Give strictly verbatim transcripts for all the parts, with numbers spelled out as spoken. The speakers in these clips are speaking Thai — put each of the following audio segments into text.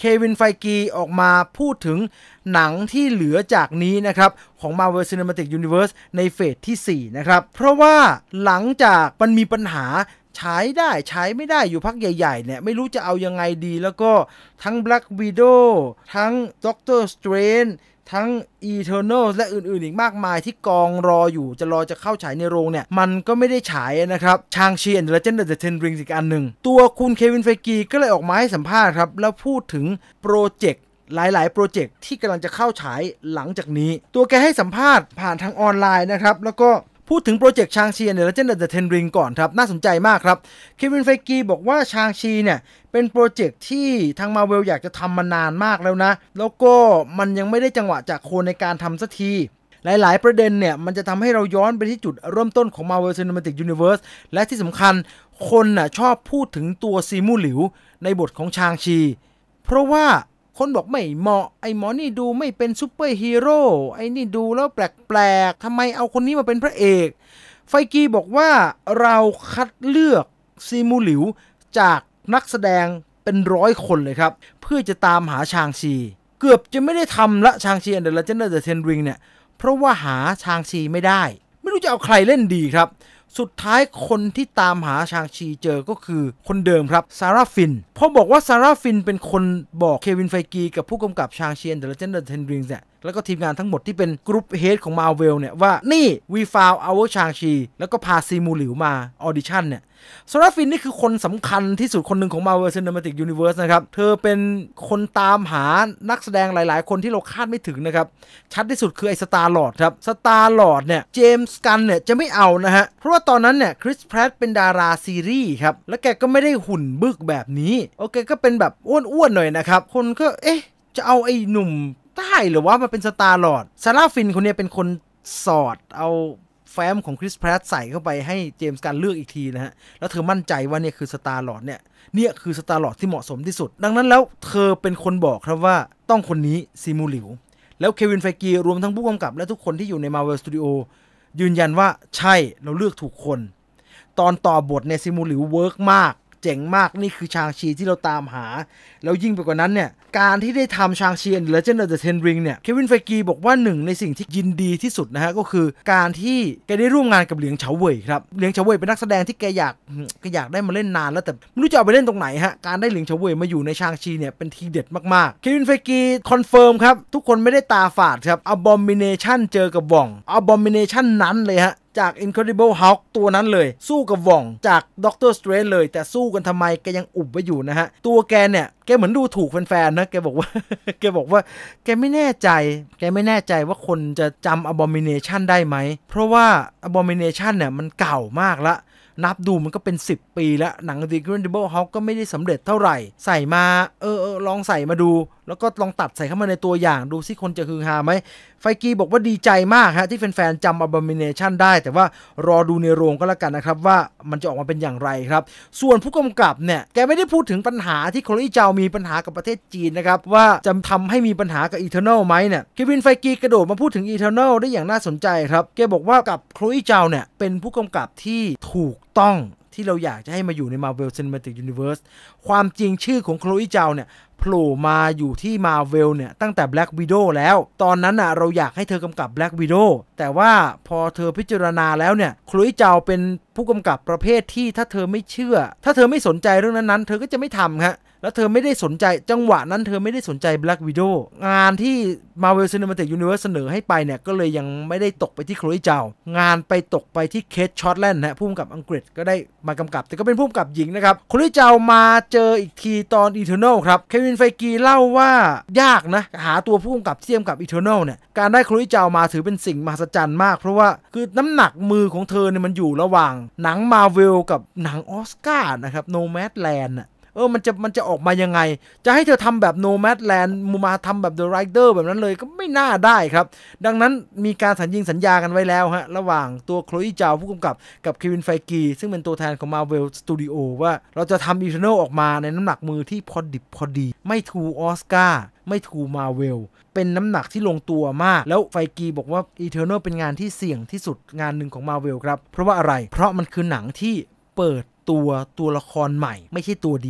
วินไฟกีออกมาพูดถึงหนังที่เหลือจากนี้นะครับของ Marvel Cinematic Universe ในเฟสที่สี่นะครับเพราะว่าหลังจากมันมีปัญหาฉายได้ฉายไม่ได้อยู่พักใหญ่ๆเนี่ยไม่รู้จะเอายังไงดีแล้วก็ทั้ง Black Widow ทั้ง Doctor Strange ทั้ง Eternals และอื่นๆอีกมากมายที่กองรออยู่จะรอจะเข้าฉายในโรงเนี่ยมันก็ไม่ได้ฉายนะครับ Shang-Chi and the Legend of the Ten Rings อีกอันหนึ่งตัวคุณเควินไฟกีก็เลยออกมาให้สัมภาษณ์ครับแล้วพูดถึงโปรเจกต์หลายๆโปรเจกต์ที่กำลังจะเข้าฉายหลังจากนี้ตัวแกให้สัมภาษณ์ผ่านทางออนไลน์นะครับแล้วก็พูดถึงโปรเจกต์ Shang-Chi and the Legend of the Ten Rings ก่อนครับน่าสนใจมากครับเควินไฟกีบอกว่า Shang-Chi เนี่ยเป็นโปรเจกต์ที่ทาง Marvel อยากจะทำมานานมากแล้วนะแล้วก็มันยังไม่ได้จังหวะจากโคนในการทำสักทีหลายๆประเด็นเนี่ยมันจะทำให้เราย้อนไปที่จุดเริ่มต้นของ Marvel Cinematic Universe และที่สำคัญคนน่ะชอบพูดถึงตัวซีมูหลิวในบทของ Shang-Chi เพราะว่าคนบอกไม่เหมาะไอ้หมอนี่ดูไม่เป็นซูเปอร์ฮีโร่ไอ้นี่ดูแล้วแปลกๆทำไมเอาคนนี้มาเป็นพระเอกไฟกีบอกว่าเราคัดเลือกซีมูหลิวจากนักแสดงเป็นร้อยคนเลยครับเพื่อจะตามหาชางชีเกือบจะไม่ได้ทำละชางชีand the Legend of the Ten Ringsเนี่ยเพราะว่าหาชางชีไม่ได้ไม่รู้จะเอาใครเล่นดีครับสุดท้ายคนที่ตามหาชางชีเจอก็คือคนเดิมครับซาร่าฟินพอบอกว่าซาร่าฟินเป็นคนบอกเควินไฟกีกับผู้กำกับชางชีand the Legend of the Ten Ringsเนี่ยแล้วก็ทีมงานทั้งหมดที่เป็นกรุ๊ปเฮดของ Marvel เนี่ยว่านี่ we found our Shang-Chi แล้วก็พาซีมูหลิวมาออดิชั่นเนี่ยซาร่าฟินนี่คือคนสำคัญที่สุดคนหนึ่งของ Marvel Cinematic Universe นะครับเธอเป็นคนตามหานักแสดงหลายๆคนที่เราคาดไม่ถึงนะครับชัดที่สุดคือไอ้สตาร์ลอร์ดครับสตาร์ลอร์ดเนี่ยเจมส์กันเนี่ยจะไม่เอานะฮะเพราะว่าตอนนั้นเนี่ยคริสแพรตเป็นดาราซีรีส์ครับแล้วแกก็ไม่ได้หุ่นบึกแบบนี้โอเคก็เป็นแบบอ้วนๆหน่อยนะครับคนก็เอ๊ะจะเอาไอ้หนุ่มได้หรือว่ามาเป็นสตาร์ลอร์ดซาร่าฟินคนนี้เป็นคนสอดเอาแฟ้มของคริสแพรตใส่เข้าไปให้เจมส์กันเลือกอีกทีนะฮะแล้วเธอมั่นใจว่าเนี่ยคือสตาร์ลอร์ดเนี่ยเนี่ยคือสตาร์ลอร์ดที่เหมาะสมที่สุดดังนั้นแล้วเธอเป็นคนบอกครับว่าต้องคนนี้ซีมูหลิวแล้วเควินไฟกีรวมทั้งผู้กำกับและทุกคนที่อยู่ใน Marvel Studio ยืนยันว่าใช่เราเลือกถูกคนตอนต่อบทเนี่ยซีมูหลิวเวิร์กมากเจ๋งมากนี่คือชางชีที่เราตามหาแล้วยิ่งไปกว่านั้นเนี่ยการที่ได้ทำชางชีand the Legend of the Ten Ringsเนี่ยเควินไฟกีบอกว่าหนึ่งในสิ่งที่ยินดีที่สุดนะฮะก็คือการที่แกได้ร่วมงานกับเหลียงเฉาเว่ยครับเหลียงเฉาเว่ยเป็นนักแสดงที่แกอยากแกอยากได้มาเล่นนานแล้วแต่ไม่รู้จะเอาไปเล่นตรงไหนฮะการได้เหลียงเฉาเว่ยมาอยู่ในชางชีเนี่ยเป็นทีเด็ดมากๆเควินไฟกีคอนเฟิร์มครับทุกคนไม่ได้ตาฝาดครับ Abomination เจอกับว่อง Abomination นั้นเลยฮะจาก Incredible Hulk ตัวนั้นเลยสู้กับว่องจาก Doctor Strange เลยแต่สู้กันทำไมแกยังอุบไว้อยู่นะฮะตัวแกเนี่ยแกเหมือนดูถูกแฟนๆนะแกบอกว่า แกบอกว่าแกไม่แน่ใจแกไม่แน่ใจว่าคนจะจำ Abomination ได้ไหมเพราะว่า Abomination เนี่ยมันเก่ามากละนับดูมันก็เป็นสิบปีแล้วหนัง The Incredible Hulk ก็ไม่ได้สำเร็จเท่าไหร่ใส่มาเออเออลองใส่มาดูแล้วก็ลองตัดใส่เข้ามาในตัวอย่างดูสิคนจะฮือฮาไหมไฟกีบอกว่าดีใจมากฮะที่แฟนๆจำ Abomination ได้แต่ว่ารอดูในโรงก็แล้วกันนะครับว่ามันจะออกมาเป็นอย่างไรครับส่วนผู้กำกับเนี่ยแกไม่ได้พูดถึงปัญหาที่โคลอีเจามีปัญหากับประเทศจีนนะครับว่าจะทำให้มีปัญหากับ Eternal ไหมเนี่ยเควินไฟกีกระโดดมาพูดถึง Eternal ได้อย่างน่าสนใจครับแกบอกว่ากับโคลอีเจาเนี่ยเป็นผู้กำกับที่ถูกต้องที่เราอยากจะให้มาอยู่ใน Marvel Cinematic Universe ความจริงชื่อของโคลอีเจาเนี่ยโผล่มาอยู่ที่ Marvel เนี่ยตั้งแต่ Black Widow แล้วตอนนั้นน่ะเราอยากให้เธอกำกับ Black Widow แต่ว่าพอเธอพิจารณาแล้วเนี่ยโคลอีเจาเป็นผู้กำกับประเภทที่ถ้าเธอไม่เชื่อถ้าเธอไม่สนใจเรื่องนั้นๆเธอก็จะไม่ทำฮะแล้วเธอไม่ได้สนใจจังหวะนั้นเธอไม่ได้สนใจ Black Widow งานที่ Marvel Cinematic Universe เสนอให้ไปเนี่ยก็เลยยังไม่ได้ตกไปที่โคลอีเจางานไปตกไปที่เคทช็อตแลนด์นะผู้กำกับอังกฤษก็ได้มากำกับแต่ก็เป็นผู้กำกับหญิงนะครับโคลอีเจามาเจออีกทีตอน Eternal ครับเควินไฟกีเล่าว่ายากนะหาตัวผู้กำกับเทียมกับ Eternal เนี่ยการได้โคลอีเจามาถือเป็นสิ่งมหัศจรรย์มากเพราะว่าคือน้ำหนักมือของเธอเนี่ยมันอยู่ระหว่างหนัง Marvel กับหนังออสการ์นะครับ Nomadland น่ะเออมันจะมันจะออกมายังไงจะให้เธอทำแบบ Nomadland มาทำแบบ The Rider แบบนั้นเลยก็ไม่น่าได้ครับดังนั้นมีการสัญญิงสัญญากันไว้แล้วฮะระหว่างตัวโคลอีเจาผู้กำกับกับเควินไฟกีซึ่งเป็นตัวแทนของ Marvel Studio ว่าเราจะทำ Eternal ออกมาในน้ำหนักมือที่พอดิบพอดีไม่ทูออสการ์ไม่ทู Marvel เป็นน้ำหนักที่ลงตัวมากแล้วไฟกีบอกว่า Eternal เป็นงานที่เสี่ยงที่สุดงานหนึ่งของ Marvel ครับเพราะว่าอะไรเพราะมันคือหนังที่เปิดตัวตัวละครใหม่ไม่ใช่ตัวเดียว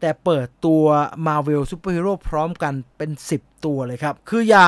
แต่เปิดตัว Marvel Super Hero พร้อมกันเป็นสิบตัวเลยครับคืออย่าง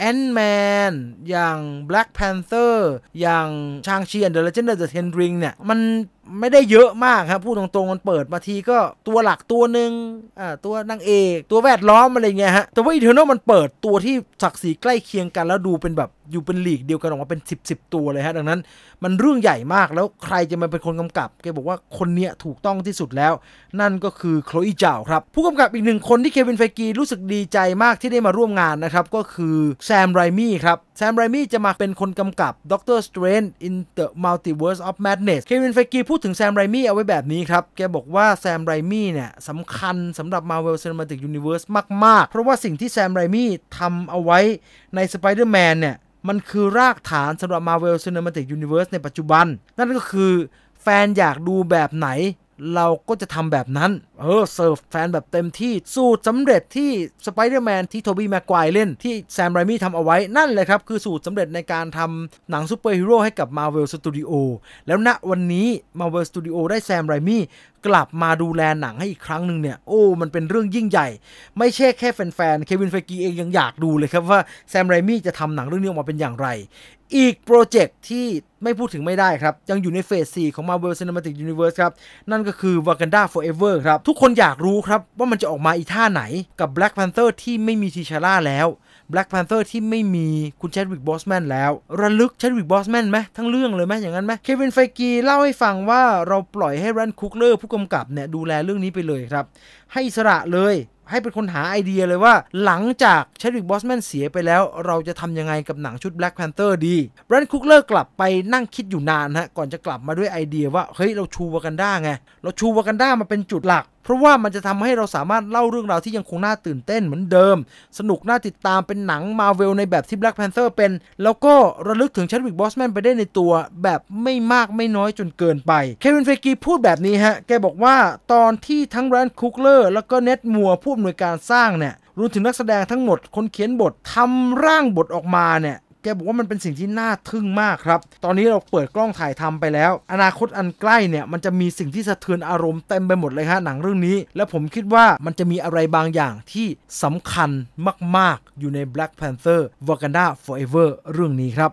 Ant-Man อย่าง Black Panther อย่าง Shang-Chi and the Legend of the Ten Ring เนี่ยมันไม่ได้เยอะมากครับพูดตรงๆมันเปิดมาทีก็ตัวหลักตัวหนึ่งอ่าตัวนางเอกตัวแวดล้อมอะไรเงี้ยฮะแต่ว่า Eternal มันเปิดตัวที่ศักดิ์ศรีใกล้เคียงกันแล้วดูเป็นแบบอยู่เป็นลีกเดียวกันออกมาเป็นสิบ สิบตัวเลยฮะดังนั้นมันเรื่องใหญ่มากแล้วใครจะมาเป็นคนกำกับแกบอกว่าคนเนี้ยถูกต้องที่สุดแล้วนั่นก็คือโคลอีเจ้าครับผู้กำกับอีกหนึ่งคนที่เควินไฟกีรู้สึกดีใจมากที่ได้มาร่วมงานนะครับก็คือแซมไรมี่ครับแซมไรมี่จะมาเป็นคนกำกับ Doctor Strange in the Multiverse of Madness เควินไฟกีพูดถึงแซมไรมี่เอาไว้แบบนี้ครับแกบอกว่าแซมไรมี่เนี่ยสำคัญสำหรับ Marvel Cinematic Universe มากๆเพราะว่าสิ่งที่แซมไรมี่ทำเอาไว้ใน Spider-Man เนี่ยมันคือรากฐานสำหรับ Marvel Cinematic Universe ในปัจจุบันนั่นก็คือแฟนอยากดูแบบไหนเราก็จะทำแบบนั้นเออเสิร์ฟแฟนแบบเต็มที่สูตรสำเร็จที่สไปเดอร์แมนที่โทบี้แม็กไกวร์เล่นที่แซมไรมี่ทำเอาไว้นั่นเลยครับคือสูตรสำเร็จในการทำหนังซูเปอร์ฮีโร่ให้กับ Marvel Studio แล้วณวันนี้ Marvel Studio ได้แซมไรมี่กลับมาดูแลหนังให้อีกครั้งหนึ่งเนี่ยโอ้มันเป็นเรื่องยิ่งใหญ่ไม่ใช่แค่แฟนๆเควินไฟกีเองยังอยากดูเลยครับว่าแซมไรมี่จะทำหนังเรื่องนี้ออกมาเป็นอย่างไรอีกโปรเจกต์ที่ไม่พูดถึงไม่ได้ครับยังอยู่ในเฟสสี่ของ Marvel Cinematic Universe ครับนั่นก็คือ Wakanda Forever ครับทุกคนอยากรู้ครับว่ามันจะออกมาอีท่าไหนกับ Black Panther ที่ไม่มีทีชาร่าแล้ว Black Panther ที่ไม่มีคุณแชดวิกบอสแมนแล้วระลึกแชดวิกบอสแมนไหมทั้งเรื่องเลยไหมอย่างนั้นไหมเควินไฟกีเล่าให้ฟังว่าเราปล่อยให้แรนคุกเลอร์ผู้กำกับเนี่ยดูแลเรื่องนี้ไปเลยครับให้อิสระเลยให้เป็นคนหาไอเดียเลยว่าหลังจากแชดวิกบอสแมนเสียไปแล้วเราจะทำยังไงกับหนังชุด Black Panther ดีแรนคุกเลอร์กลับไปนั่งคิดอยู่นานฮะก่อนจะกลับมาด้วยไอเดียว่าเฮ้ยเราชูวากันดาไงเราชูวากันดามาเป็นจุดหลักเพราะว่ามันจะทำให้เราสามารถเล่าเรื่องราวที่ยังคงน่าตื่นเต้นเหมือนเดิมสนุกน่าติดตามเป็นหนัง Marvel ในแบบที่ Black Panther เป็นแล้วก็ระลึกถึงแชดวิกบอสแมนไปได้ในตัวแบบไม่มากไม่น้อยจนเกินไปเควินไฟกีพูดแบบนี้ฮะแกบอกว่าตอนที่ทั้งแรนคุกเลอร์แล้วก็เน็ตมัวผู้อำนวยการสร้างเนี่ยรวมถึงนักแสดงทั้งหมดคนเขียนบททำร่างบทออกมาเนี่ยแกบอกว่ามันเป็นสิ่งที่น่าทึ่งมากครับตอนนี้เราเปิดกล้องถ่ายทำไปแล้วอนาคตอันใกล้เนี่ยมันจะมีสิ่งที่สะเทือนอารมณ์เต็มไปหมดเลยฮะหนังเรื่องนี้แล้วผมคิดว่ามันจะมีอะไรบางอย่างที่สำคัญมากๆอยู่ใน Black Panther Wakanda Forever เรื่องนี้ครับ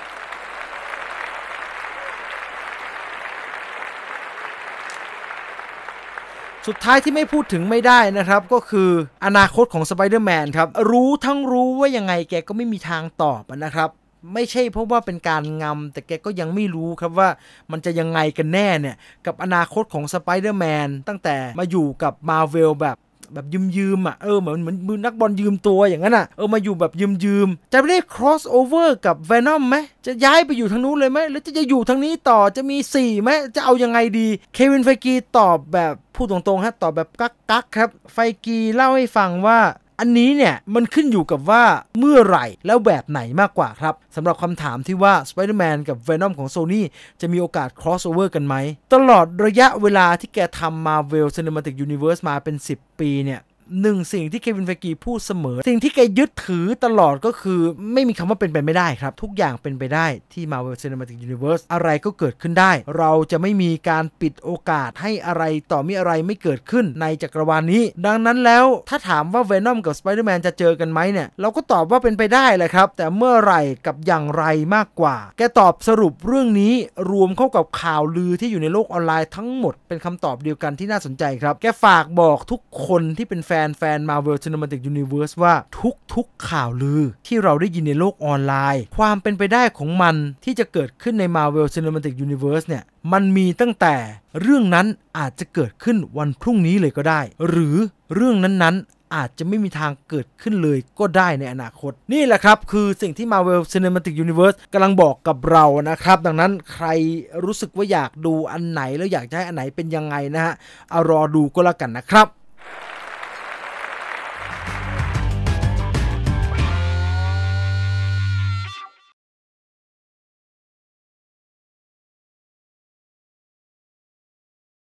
สุดท้ายที่ไม่พูดถึงไม่ได้นะครับก็คืออนาคตของ Spider-Man ครับรู้ทั้งรู้ว่ายังไงแกก็ไม่มีทางตอบนะครับไม่ใช่เพราะว่าเป็นการงำแต่แกก็ยังไม่รู้ครับว่ามันจะยังไงกันแน่เนี่ยกับอนาคตของ Spider-Man ตั้งแต่มาอยู่กับ Marvel แบบแบบยืมๆอ่ะเออเหมือนเหมือนมือนักบอลยืมตัวอย่างนั้นอ่ะเออมาอยู่แบบยืมๆจะไม่ได้ cross over กับ Venom ไหมจะย้ายไปอยู่ทางนู้นเลยไหมหรือจะอยู่ทางนี้ต่อจะมีสี่ไหมจะเอายังไงดีเควินไฟกีตอบแบบพูดตรงๆฮะตอบแบบกักๆครับไฟกีเล่าให้ฟังว่าอันนี้เนี่ยมันขึ้นอยู่กับว่าเมื่อไหร่แล้วแบบไหนมากกว่าครับสำหรับคำถามที่ว่า Spider-Man กับ Venom ของ Sony จะมีโอกาส crossover กันไหมตลอดระยะเวลาที่แกทำ Marvel Cinematic Universe มาเป็นสิบปีเนี่ยหนึ่งสิ่งที่เควินไฟกีพูดเสมอสิ่งที่แกยึดถือตลอดก็คือไม่มีคำว่าเป็นไปไม่ได้ครับทุกอย่างเป็นไปได้ที่ Marvel Cinematic Universe อะไรก็เกิดขึ้นได้เราจะไม่มีการปิดโอกาสให้อะไรต่อมีอะไรไม่เกิดขึ้นในจักรวาลนี้ดังนั้นแล้วถ้าถามว่า Venom กับ Spider-Man จะเจอกันไหมเนี่ยเราก็ตอบว่าเป็นไปได้แหละครับแต่เมื่อไหร่กับอย่างไรมากกว่าแกตอบสรุปเรื่องนี้รวมเข้ากับข่าวลือที่อยู่ในโลกออนไลน์ทั้งหมดเป็นคำตอบเดียวกันที่น่าสนใจครับแกฝากบอกทุกคนที่เป็นแฟนแฟน Marvel Cinematic Universe ว่าทุกๆข่าวลือที่เราได้ยินในโลกออนไลน์ความเป็นไปได้ของมันที่จะเกิดขึ้นใน Marvel Cinematic Universe เนี่ยมันมีตั้งแต่เรื่องนั้นอาจจะเกิดขึ้นวันพรุ่งนี้เลยก็ได้หรือเรื่องนั้นๆอาจจะไม่มีทางเกิดขึ้นเลยก็ได้ในอนาคตนี่แหละครับคือสิ่งที่ Marvel Cinematic Universe กำลังบอกกับเรานะครับดังนั้นใครรู้สึกว่าอยากดูอันไหนแล้วอยากจะให้อันไหนเป็นยังไงนะฮะเอารอดูก็แล้วกันนะครับ